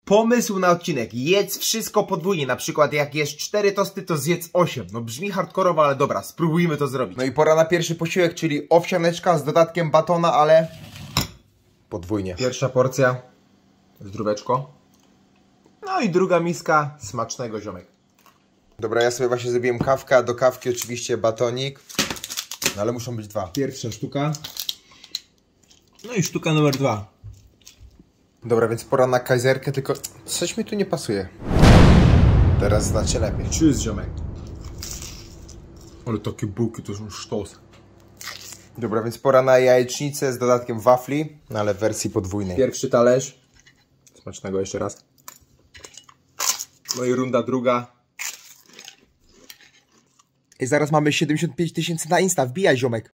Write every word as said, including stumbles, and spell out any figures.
Pomysł na odcinek. Jedz wszystko podwójnie. Na przykład jak jesz cztery tosty, to zjedz osiem. No brzmi hardkorowo, ale dobra, spróbujmy to zrobić. No i pora na pierwszy posiłek, czyli owsianeczka z dodatkiem batona, ale podwójnie. Pierwsza porcja, zdróweczko. No i druga miska smacznego, ziomek. Dobra, ja sobie właśnie zrobiłem kawkę, a do kawki oczywiście batonik. No ale muszą być dwa. Pierwsza sztuka. No i sztuka numer dwa. Dobra, więc pora na kajzerkę, tylko coś mi tu nie pasuje. Teraz znacie lepiej. Tschüss, ziomek. Ale takie bułki to są sztos. Dobra, więc pora na jajecznicę z dodatkiem wafli, no ale w wersji podwójnej. Pierwszy talerz. Smacznego jeszcze raz. No i runda druga. I zaraz mamy siedemdziesiąt pięć tysięcy na Insta, wbijaj, ziomek.